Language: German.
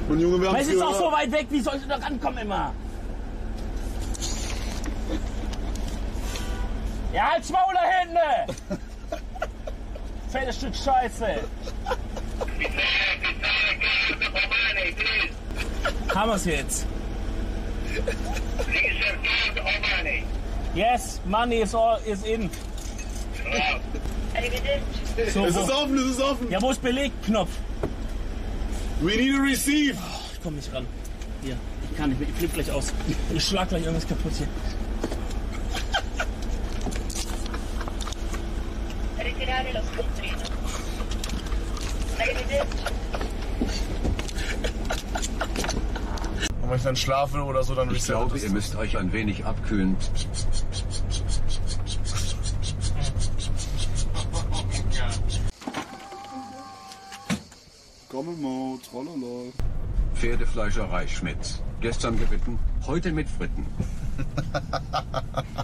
Und Junge, wir haben es ist auch so weit weg, wie soll ich da rankommen immer? Ja, halt Maul da hinten! Fettes Stück Scheiße! Haben wir's jetzt? Yes, money is in. So, es ist offen, es ist offen. Ja, wo ist Belegknopf? We need a receive. Oh, ich komm nicht ran. Hier, ich kann nicht mehr, ich flipp gleich aus. Ich schlag gleich irgendwas kaputt hier. Und wenn ich dann schlafe oder so, dann Ich glaube, ihr müsst euch ein wenig abkühlen. Komme mal, trololol. Pferdefleischerei Schmitz. Gestern geritten, heute mit Fritten.